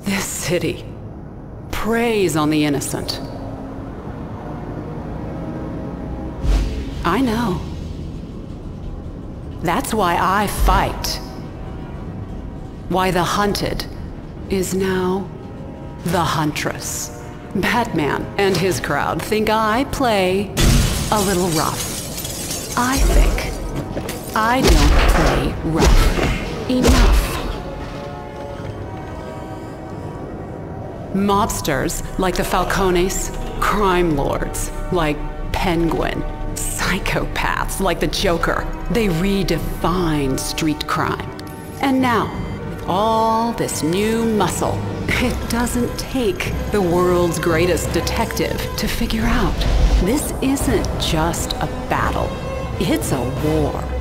This city preys on the innocent. I know. That's why I fight. Why the hunted is now the Huntress. Batman and his crowd think I play a little rough. I think I don't play rough enough. Mobsters like the Falcones, crime lords like Penguin, psychopaths like the Joker, they redefine street crime. And now, with all this new muscle, it doesn't take the world's greatest detective to figure out this isn't just a battle, it's a war.